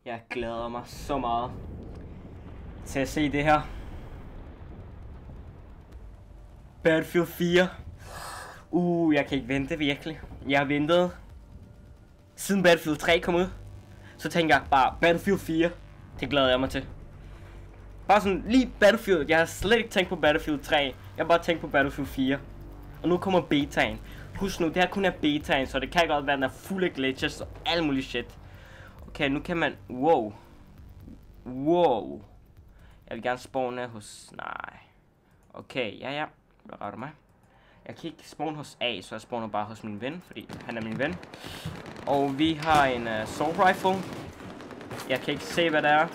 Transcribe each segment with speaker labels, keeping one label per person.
Speaker 1: Jeg glæder mig så meget til at se det her. Battlefield 4. Jeg kan ikke vente virkelig. Jeg har ventet siden Battlefield 3 kom ud. Så tænker jeg bare Battlefield 4. Det glæder jeg mig til. Bare sådan lige Battlefield. Jeg har slet ikke tænkt på Battlefield 3. Jeg har bare tænkt på Battlefield 4. Og nu kommer betaen. Husk nu, det her kun er betaen, så det kan godt være, at den er fuld af glitches og alt muligt shit. Okay, nu kan man... Wow. Jeg vil gerne spawne hos... Nej. Okay, ja. Hvad retter mig? Jeg kan ikke spawne hos A, så jeg spawner bare hos min ven, fordi han er min ven. Og vi har en assault rifle. Jeg kan ikke se, hvad det er.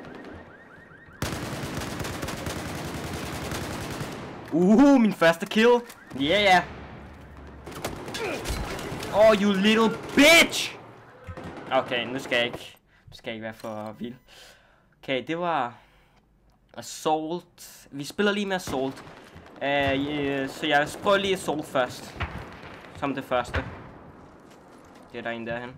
Speaker 1: Min første kill. Yeah. Oh, you little bitch! Okay, nu skal jeg ikke være for vild. Okay, det var Assault. Vi spiller lige med Assault. Så jeg prøver lige Assault først. Som det første. Det er der en derhen.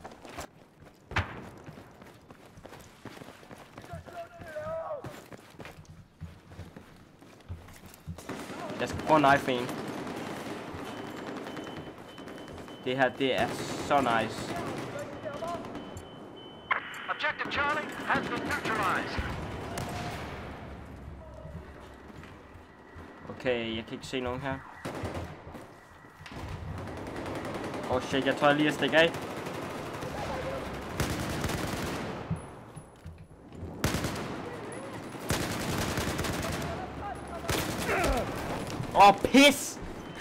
Speaker 1: Jeg skal prøve at knife en. Det her, det er så nice.
Speaker 2: Objective Charlie has been neutralized.
Speaker 1: Okay, jeg kan ikke se nogen her. Shit, jeg tror lige at stikke af. Pis!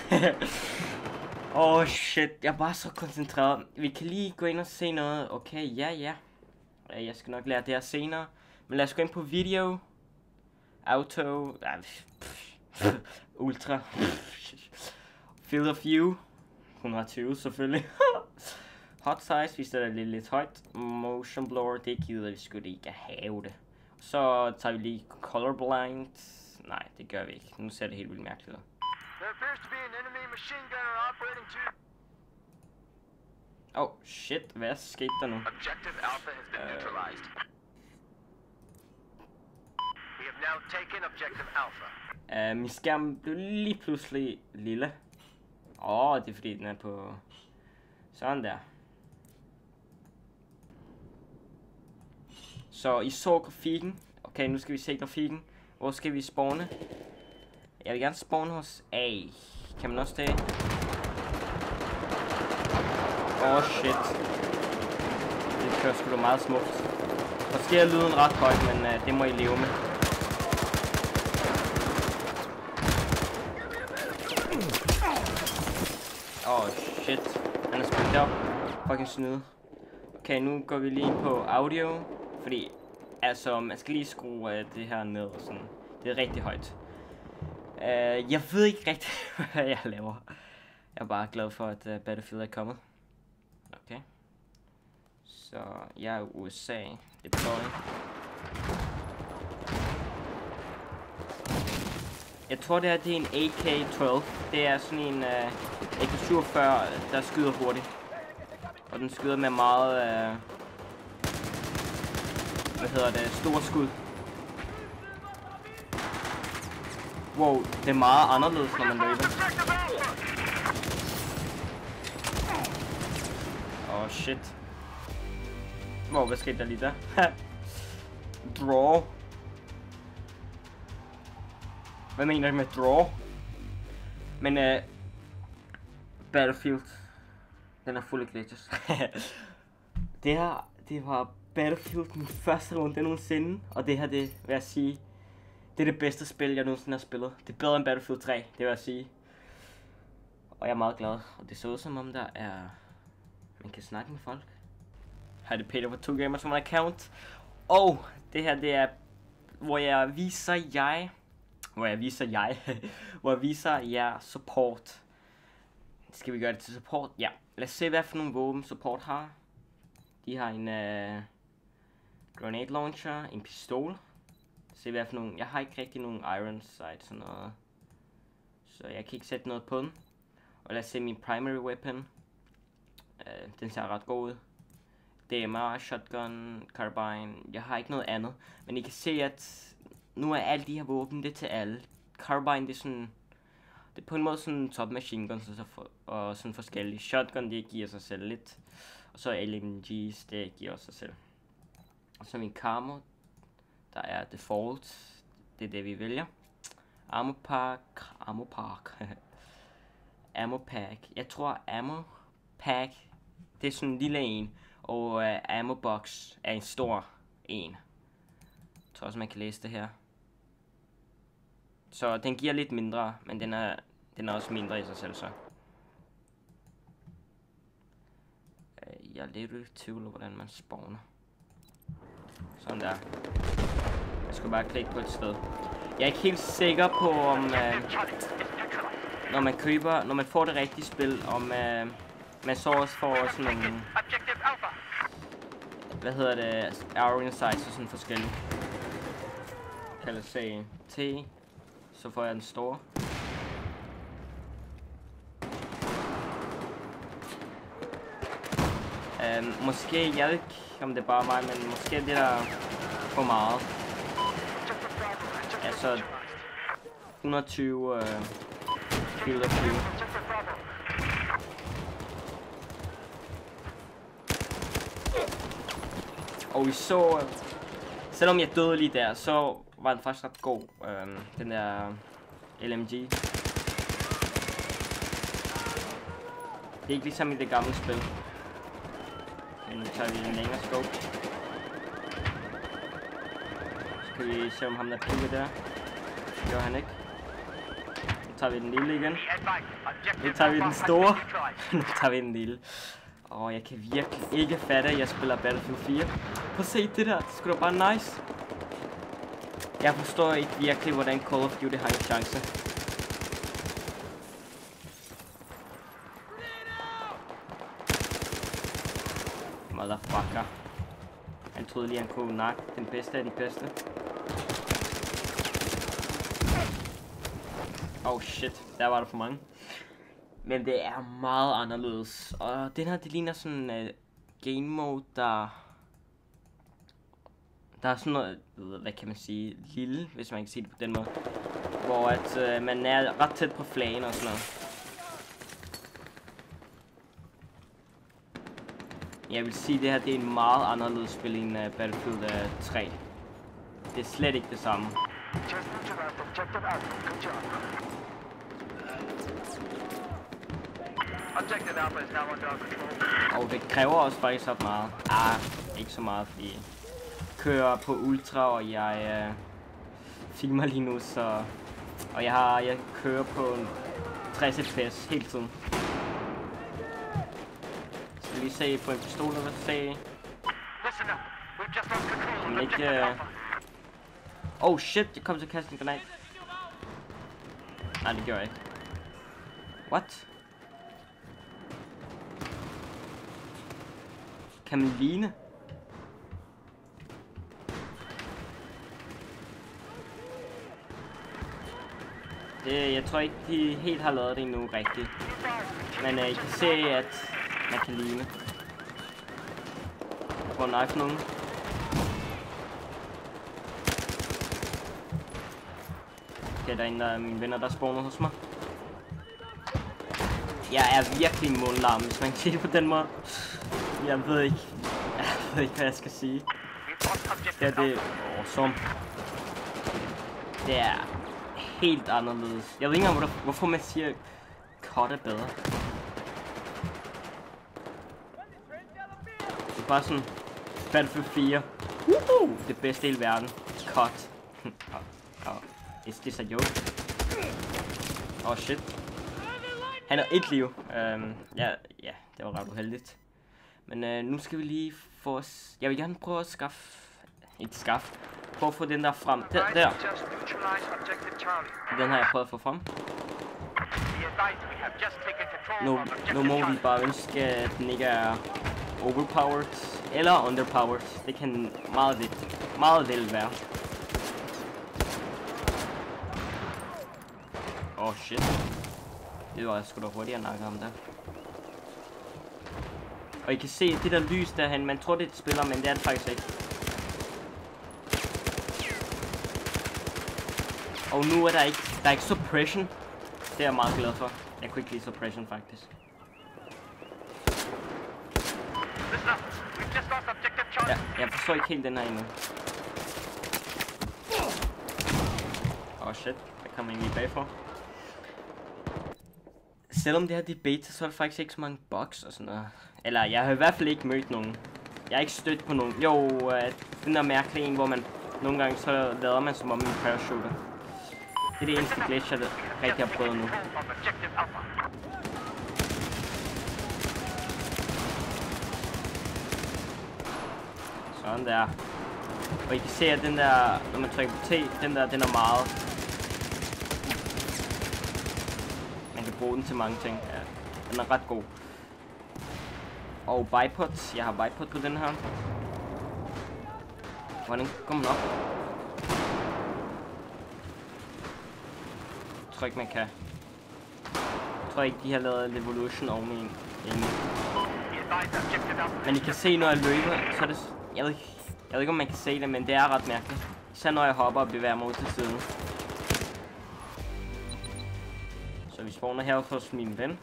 Speaker 1: Shit, jeg er bare så koncentreret. Vi kan lige gå ind og se noget. Okay, ja. Jeg skal nok lære det her senere. Men lad os gå ind på video. Auto. Ultra. Field of view. 120 selvfølgelig. Hot size, vi stiller det lidt højt. Motion blur, det gider vi sgu ikke have det. Så tager vi lige colorblind. Nej, det gør vi ikke. Nu ser det helt vildt mærkeligt ud.
Speaker 2: There appears to be an enemy machine gunner operating to...
Speaker 1: Shit, hvad skete der nu?
Speaker 2: Objective Alpha has been neutralized. We have now taken Objective Alpha.
Speaker 1: Min skærm blev lige pludselig lille. Det er fordi den er på... Sådan der. Så I så grafikken. Okay, nu skal vi se grafikken. Hvor skal vi spawne? Jeg vil gerne spawne hos A. Kan man også det? Shit. Det kører sgu da meget smukt. Måske er lyden ret højt, men det må I leve med. Shit. Han er spillet op. Fucking snyde. Okay, nu går vi lige ind på audio. Fordi, altså, man skal lige skrue det her ned og sådan. Det er rigtig højt. Jeg ved ikke rigtig, hvad jeg laver. Jeg er bare glad for, at Battlefield er kommet. Okay. Så, jeg er i USA. Det prøver jeg. Jeg tror, det er en AK-12. Det er sådan en AK-47, der skyder hurtigt. Og den skyder med meget, store skud. Wow, det er meget anderledes, når man løber. Shit. Wow, hvad skete der lige der? Draw. Hvad mener du med draw? Men Battlefield, den er fuld af glitches. det var Battlefield min første runde nogensinde, og det her, det vil jeg sige, det er det bedste spil, jeg nogensinde har spillet. Det er bedre end Battlefield 3, det vil jeg sige. Og jeg er meget glad, og det så ud som om der er... Man kan snakke med folk. Her er det Peter på 2 Gamers on my account. Og det her, det er, hvor jeg viser jer support. Skal vi gøre det til support? Ja. Lad os se, hvad for nogle våben support har. De har en grenade launcher, en pistol. Se hvad for nogle. Jeg har ikke rigtig nogen iron sight, sådan noget. Så jeg kan ikke sætte noget på den. Og lad os se min primary weapon. Den ser ret god ud. DMR, shotgun, carbine. Jeg har ikke noget andet. Men I kan se, at nu er alle de her våben det til alle. Carbine, det er sådan... Det er på en måde sådan top machine guns og sådan forskellige. Shotgun, det giver sig selv lidt. Og så LMG's, det giver også sig selv. Og så min camo, der er default. Det er det, vi vælger. Ammo pack. Jeg tror ammo pack, det er sådan en lille en. Og ammo box er en stor en. Jeg tror også, man kan læse det her. Så den giver lidt mindre, men den er også mindre i sig selv, så. Jeg er lidt i tvivl om, hvordan man spawner. Sådan der. Jeg skal bare klikke på et sted. Jeg er ikke helt sikker på, om når man får det rigtige spil, om man så også får sådan nogle, hvad hedder det, arrow insights og sådan forskellige. Kan jeg sige T, så får jeg den store. Måske, jeg ved ikke om det er bare mig, men måske det der for meget. Altså 120 kill og flyve. Og vi så, selvom jeg døde lige der, så var den faktisk ret god, den der LMG. Det er ikke ligesom i det gamle spil. Men nu tager vi en længere scope. Så kan vi se om ham der pigger der. Det gør han ikke. Nu tager vi den lille igen. Nu tager vi den store. Nu tager vi den lille. Og jeg kan virkelig ikke fatte, at jeg spiller Battlefield 4. Prøv at se det der. Det skulle da bare nice. Jeg forstår ikke virkelig, hvordan Call of Duty har en chance. Motherfucker. Han troede lige, han kunne nakke den bedste af de bedste. Oh shit, der var der for mange. Men det er meget anderledes. Og den her, det ligner sådan en game mode, der er sådan noget, hvad kan man sige, lille, hvis man kan sige det på den måde. Hvor at man er ret tæt på flagen og sådan noget. Jeg vil sige, at det her det er en meget anderledes spil end Battlefield 3. Det er slet ikke det samme. Og det kræver også faktisk ret meget. Ikke så meget, fordi jeg kører på ultra, og jeg filmer lige nu, så... Og jeg kører på 60 fps hele tiden. Så lige se på en pistol, og se... Om ikke... Oh shit, jeg kom til at kaste en granat. Nej, det gjorde jeg ikke. What? Kan man ligne? Jeg tror ikke, de helt har lavet det endnu rigtigt. Men I kan se, at man kan ligne. Jeg får knife nogen. Okay, der er en af mine venner, der spawner hos mig. Jeg er virkelig mundlarm, hvis man kan sige det på den måde. Jeg ved ikke, hvad jeg skal sige. Det er awesome. Det er helt anderledes. Jeg ved ikke engang, hvorfor man siger, cut er bedre. Det er bare sådan, Battlefield 4. Det bedste i hele verden. Cut. Is this a joke? Oh shit. Han har et liv. Ja, det var ret uheldigt. Men nu skal vi lige få os... Jeg vil gerne prøve at prøve at få den der frem. Der. Den har jeg prøvet at få frem. Nu må vi bare ønske, at den ikke er overpowered eller underpowered. Det kan meget vel være. Oh shit. Det var sgu da hurtigt at nakke ham der. Og I kan se det der lys derhen. Man tror det er et spiller, men det er det faktisk ikke. Og nu er der er ikke suppression. Det er jeg meget glad for. Jeg kunne ikke lide suppression faktisk. Ja, jeg forstår ikke helt den her endnu. Shit, der kommer egentlig bagfra. Selvom det her det er beta, så er der faktisk ikke så mange bugs og sådan noget. Eller jeg har i hvert fald ikke mødt nogen. Jeg har ikke stødt på nogen. Jo, den der mærkelige en, hvor man nogle gange så lader man som om en parachute. Det er det eneste glitch, jeg rigtig har prøvet nu. Sådan der. Og I kan se, at den der, når man trykker på T, den er meget. Man kan bruge den til mange ting. Ja, den er ret god. Og bipods. Jeg har bipod på den her. Hvordan kommer den op? Jeg tror ikke, man kan. Jeg tror ikke, de har lavet Evolution oveni endnu. Men I kan se, når jeg løber, så er det... Jeg ved ikke, om man kan se det, men det er ret mærkeligt. Især når jeg hopper og bevæger mig ud til siden. Så vi spawner her hos min ven.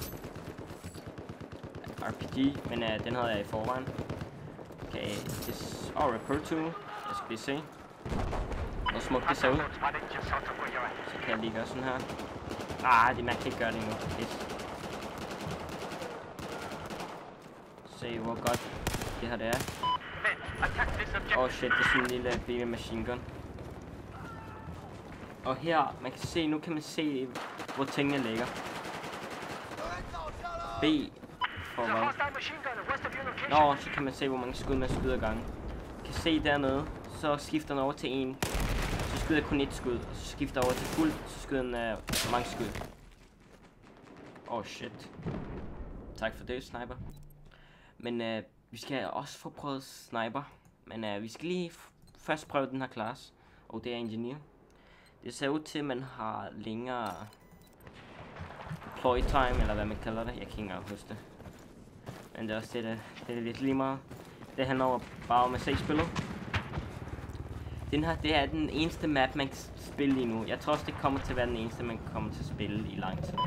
Speaker 1: RPG, men den havde jeg i forvejen. Okay, repair tool. Jeg skal lige se. Hvor smukt det ser ud. Så kan jeg lige gøre sådan her. Det man kan ikke gøre det endnu. Se hvor godt det her det er. Shit, det er sådan en lille baby machine gun. Og her, man kan se, nu kan man se, hvor tingene ligger. B for hvad? Nå, så kan man se, hvor mange skud man skyder gange. Kan se dernede, så skifter den over til 1. Så skyder jeg kun 1 skud, og så skifter jeg over til fuld, så skyder den mange skud. Shit. Tak for det, sniper. Men vi skal også få prøvet sniper. Men vi skal lige først prøve den her class. Og det er engineer. Det ser ud til, at man har længere deploy time, eller hvad man kalder det. Jeg kan ikke engang huske det. Men det er også det er lidt lige meget. Det handler over bare om at se spillet. Den her, det er den eneste map, man kan spille lige nu. Jeg tror også, det kommer til at være den eneste, man kommer til at spille i lang tid.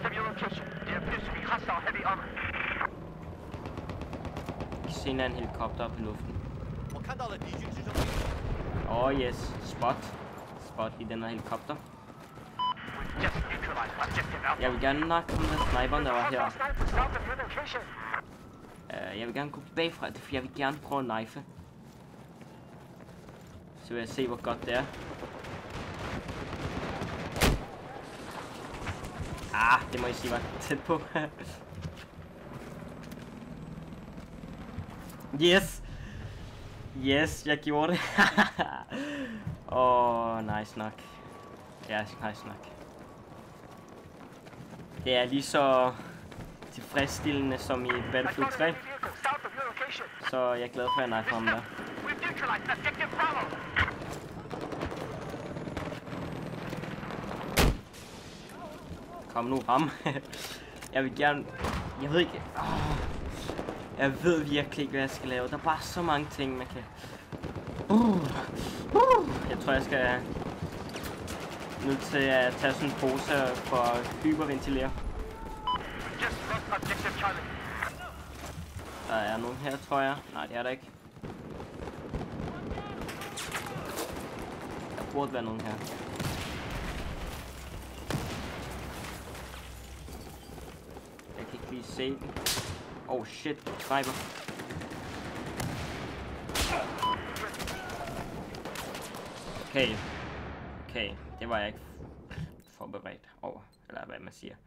Speaker 1: Jeg kan se, en helikopter op i luften. Yes, spot i den her helikopter. Jeg vil gerne nok komme den sniperen, der var her. Jeg vil gerne gå bagfra, for jeg vil gerne prøve at knife. Så vil jeg se, hvor godt det er. Det må I sige var tæt på. Yes, jeg gjorde det. Nice nok. Ja, nice nok. Det er lige så tilfredsstillende som i Battlefield 3. Så jeg er glad for, at jeg knifer ham der. Kom nu, ram. Jeg vil gerne... Jeg ved ikke... Jeg ved virkelig ikke, hvad jeg skal lave. Der er bare så mange ting, man kan... Jeg tror, jeg skal... nødt til at tage sådan en pose for at hyperventilere. Der er nogen her, tror jeg. Nej, det er der ikke. Der burde være nogen her. Jeg kan ikke lige se den. Shit, sniper. Okay, det var jeg ikke forberedt over, eller hvad man siger.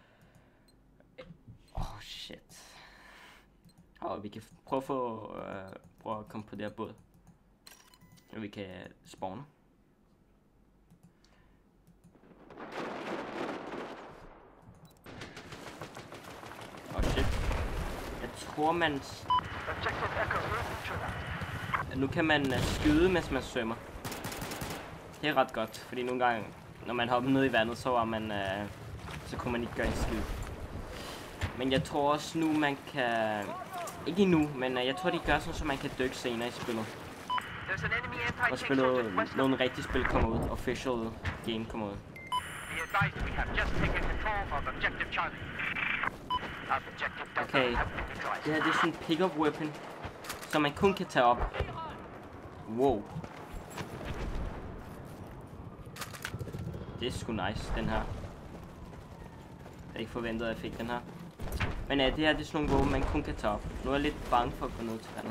Speaker 1: Shit. Vi kan prøve at komme på det her båd. Og vi kan spawne. Shit. Jeg tror man... Nu kan man skyde, mens man svømmer. Det er ret godt, fordi nogle gange, når man hopper ned i vandet, så så kunne man ikke gøre en skid. Men jeg tror også nu, man kan Ikke endnu, men jeg tror de gør sådan, så man kan dykke senere i spillet.
Speaker 2: There's an enemy
Speaker 1: Og
Speaker 2: anti-tank
Speaker 1: spillet,
Speaker 2: soldier west of...
Speaker 1: nogle rigtige spil kommer ud. Official game kommer ud.
Speaker 2: Be advised, we have just taken control of objective Charlie. Objective Delta
Speaker 1: Okay,
Speaker 2: has been neutralized.
Speaker 1: det her det er sådan en pick-up weapon, som man kun kan tage op. Wow. Det er sgu nice, den her. Jeg havde ikke forventet, at jeg fik den her. Men det her det er sådan nogle våben, man kun kan tage op. Nu er jeg lidt bange for at gå ned til vandet.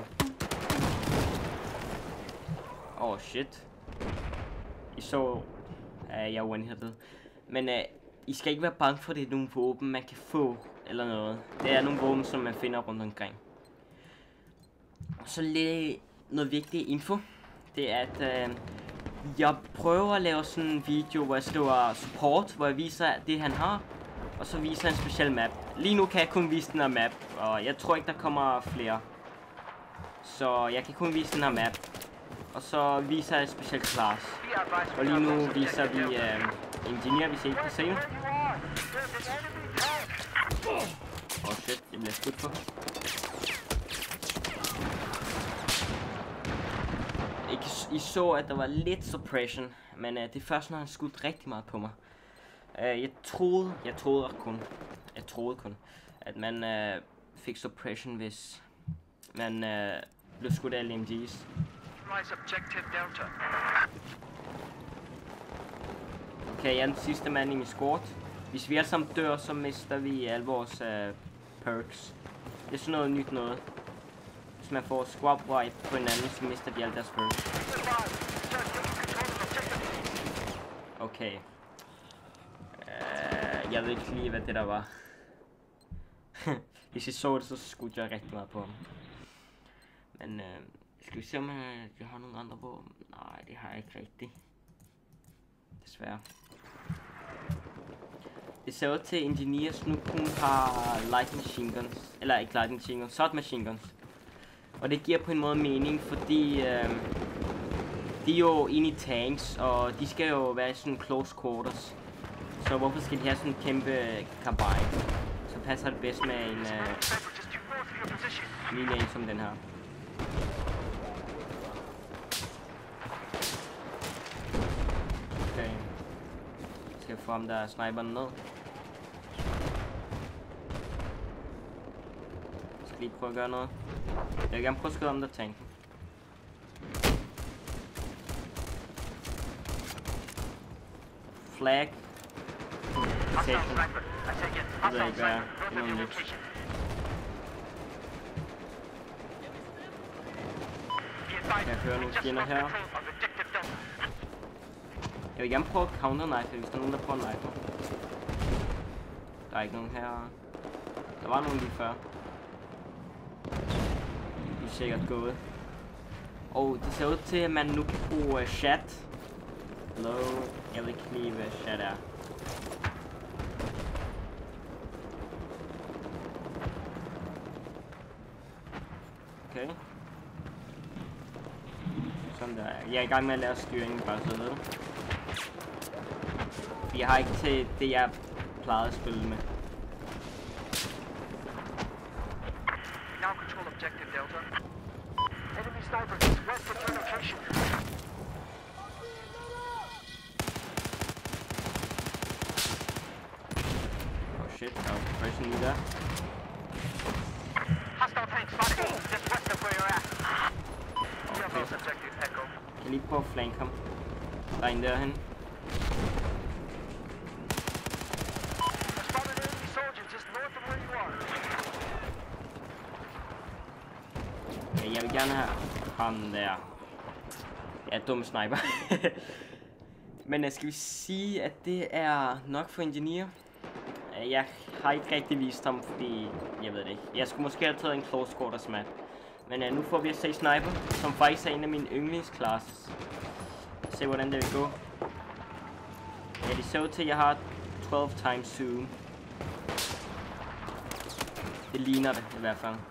Speaker 1: Oh shit. I så... jeg er one-hitted. Men I skal ikke være bange for, det er nogle våben, man kan få eller noget. Det er nogle våben, som man finder rundt omkring. Så lidt noget vigtig info. Det er, at jeg prøver at lave sådan en video, hvor jeg skriver support, hvor jeg viser det, han har. Og så viser en speciel map. Lige nu kan jeg kun vise den her map, og jeg tror ikke, der kommer flere. Så jeg kan kun vise den her map. Og så viser jeg et specielt class.
Speaker 2: Be advised,
Speaker 1: Og
Speaker 2: we
Speaker 1: lige
Speaker 2: have
Speaker 1: nu
Speaker 2: lost
Speaker 1: viser
Speaker 2: objective
Speaker 1: vi
Speaker 2: Delta.
Speaker 1: engineer, hvis I ikke kan se det.
Speaker 2: Where you are? There's an enemy tank.
Speaker 1: Oh shit, jeg bliver skudt på. I så, at der var lidt suppression, men det er først, når han skudte rigtig meget på mig. Jeg troede kun, at man fik suppression, hvis man blev skudt af LMG's.
Speaker 2: Neutralize objective Delta.
Speaker 1: Okay, jeg er den sidste mand i min squad. Hvis vi alle sammen dør, så mister vi alle vores perks. Det er sådan noget nyt noget. Hvis man får squad wipe på en anden, så mister de alle deres perks.
Speaker 2: Be advised, we have taken control of objective.
Speaker 1: Okay. Jeg ved ikke lige, hvad det der var. Hvis I så det, så skudte jeg rigtig meget på ham. Men skal vi se, om jeg har nogle andre våben? Nej, det har jeg ikke rigtigt. Desværre. Det ser ud til, at Engineers nu kun har light machine guns. Eller ikke light machine guns, short machine guns. Og det giver på en måde mening, fordi de er jo inde i tanks, og de skal jo være i sådan close quarters. Så hvorfor skal de have sådan en kæmpe karbine? Så passer det bedst med en mini som den her. Okay. Skal jeg få ham der sniperen ned? Jeg skal lige prøve at gøre noget. Jeg vil gerne prøve at skyde om der tanken. Flag.
Speaker 2: Hostile sniper. I take it.
Speaker 1: Jeg ved
Speaker 2: Hostile
Speaker 1: ikke, hvad
Speaker 2: sniper.
Speaker 1: det er
Speaker 2: North of your
Speaker 1: noget nyt.
Speaker 2: location. Be advised,
Speaker 1: Jeg hører
Speaker 2: we
Speaker 1: nogle
Speaker 2: just
Speaker 1: fjender
Speaker 2: lost
Speaker 1: her.
Speaker 2: control of objective Delta.
Speaker 1: Jeg vil gerne prøve at counter-knife, hvis der er nogen, der prøver at knife mig. Der er ikke nogen her. Der var nogen lige før. De er sikkert gået. Og det ser ud til, at man nu kan bruge chat. Hello. Jeg ved ikke lige, hvad chat er. Okay. Sådan der. Jeg er i gang med at lære styringen, bare så ved. Jeg har ikke til det, jeg plejede at spille med.
Speaker 2: Now control objective Delta. Enemy sniper is west of your location.
Speaker 1: Oh shit, der var suppression lige der.
Speaker 2: Hostile tank spotted just west of where you're at. We have lost objective Echo.
Speaker 1: Jeg kan lige prøve at flanke ham. Der er en derhen.
Speaker 2: I spotted enemy soldier just north of where you are.
Speaker 1: Ja, jeg vil gerne have ham der. Ja, dum sniper. Men skal vi sige, at det er nok for Engineer? Jeg har ikke rigtig vist ham, fordi jeg ved det ikke. Jeg skulle måske have taget en close quarters map. Men nu får vi at se Sniper, som faktisk er en af mine yndlingsklasses. Se hvordan det vil gå. Ja, det ser ud til, at jeg har 12 times zoom. Det ligner det i hvert fald.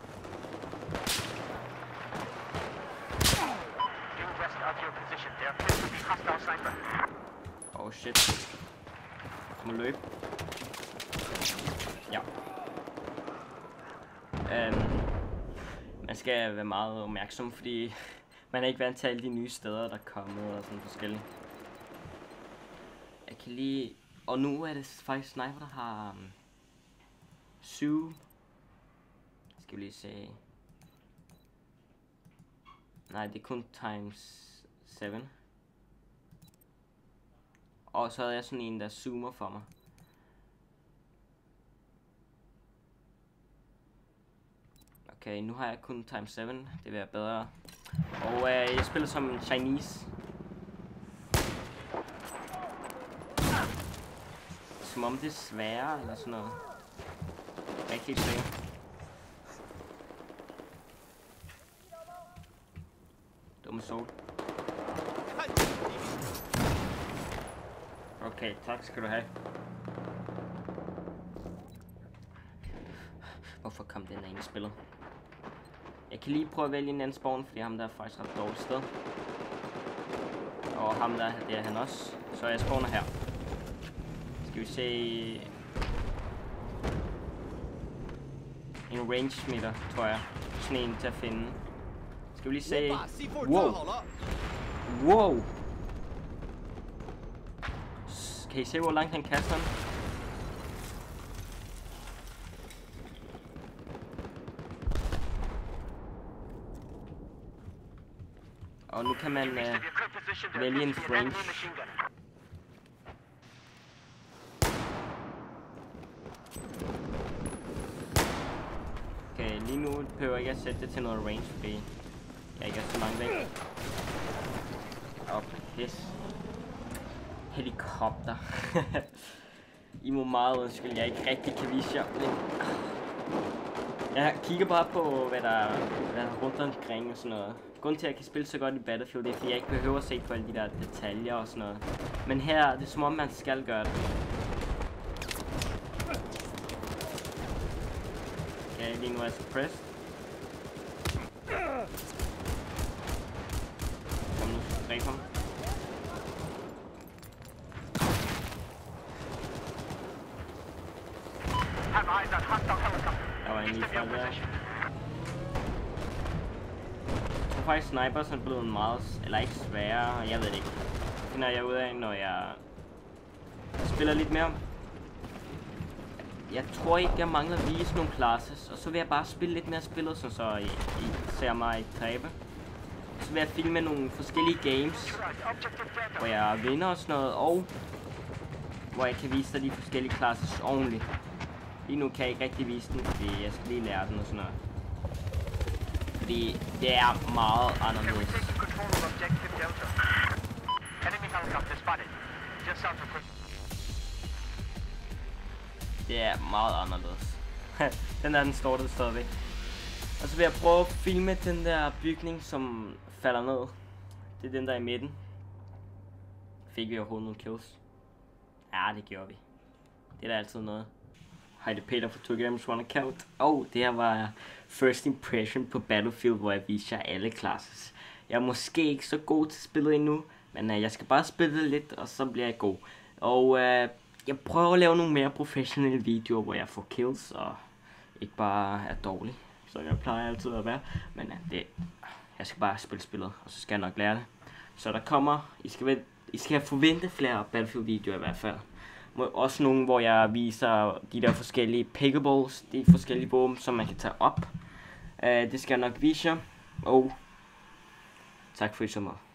Speaker 2: Due west of your position, there appears to be hostile sniper.
Speaker 1: Oh shit. Jeg må løbe. Ja. skal være meget opmærksom, fordi man er ikke vant til alle de nye steder, der er kommet og sådan forskellige. Jeg kan lige... Og nu er det faktisk Sniper, der har 7... Skal vi lige se... Nej, det er kun times 7. Og så havde jeg sådan en, der zoomer for mig. Okay, nu har jeg kun times 7. Det vil være bedre. Og jeg spiller som en Chinese. Som om det er sværere eller sådan noget. Jeg er ikke helt sikker. Dumme sol. Okay, tak skal du have. Hvorfor kom den ind i spillet? Jeg kan lige prøve at vælge en anden spawn, fordi ham der er faktisk ret dårligt sted. Og ham der, det er han også. Så jeg spawner her. Skal vi se... En range meter, tror jeg. Sådan en til at finde. Skal vi lige se... Wow! Wow! Kan I se, hvor langt han kaster den? Og nu kan man vælge en range. Okay, lige nu behøver jeg ikke at sætte det til noget range, fordi jeg ikke er så langt væk. Åh, pis. Helikopter. I må meget undskylde, jeg ikke rigtig kan vise jer. Jeg kigger bare på, hvad der er rundt omkring og sådan noget. Grunden til, at jeg kan spille så godt i Battlefield, det er, fordi jeg ikke behøver at se på alle de der detaljer og sådan noget. Men her, det er som om, man skal gøre det. Okay, lige nu er jeg suppressed. Kom nu, dræb ham. Der var en lige fra der. Jeg tror faktisk Snipers er blevet meget, eller ikke sværere, jeg ved det ikke. Det finder jeg ud af, når jeg spiller lidt mere. Jeg tror ikke, jeg mangler at vise nogle classes, og så vil jeg bare spille lidt mere spillet, så I ser mig tabe. Så vil jeg filme nogle forskellige games, hvor jeg vinder og sådan noget, og hvor jeg kan vise dig de forskellige classes ordentligt. Lige nu kan jeg ikke rigtig vise den, fordi jeg skal lige lære den og sådan noget. Fordi det er meget anderledes. Det er meget anderledes. Den står der stadigvæk. Og så vil jeg prøve at filme den der bygning, som falder ned. Det er den der i midten. Fik vi overhovedet nogle kills? Ja, det gjorde vi. Det er da altid noget. Hej, det er Peter fra 2Games One Account. Og det her var first impression på Battlefield, hvor jeg viser jer alle classes. Jeg er måske ikke så god til spillet endnu, men jeg skal bare spille lidt, og så bliver jeg god. Og jeg prøver at lave nogle mere professionelle videoer, hvor jeg får kills, og ikke bare er dårlig, som jeg plejer altid at være. Men jeg skal bare spille spillet, og så skal jeg nok lære det. Så der kommer, I skal forvente flere Battlefield videoer i hvert fald. Også nogle, hvor jeg viser de der forskellige pickables, de forskellige våben, som man kan tage op. Det skal jeg nok vise jer, og tak for I så meget.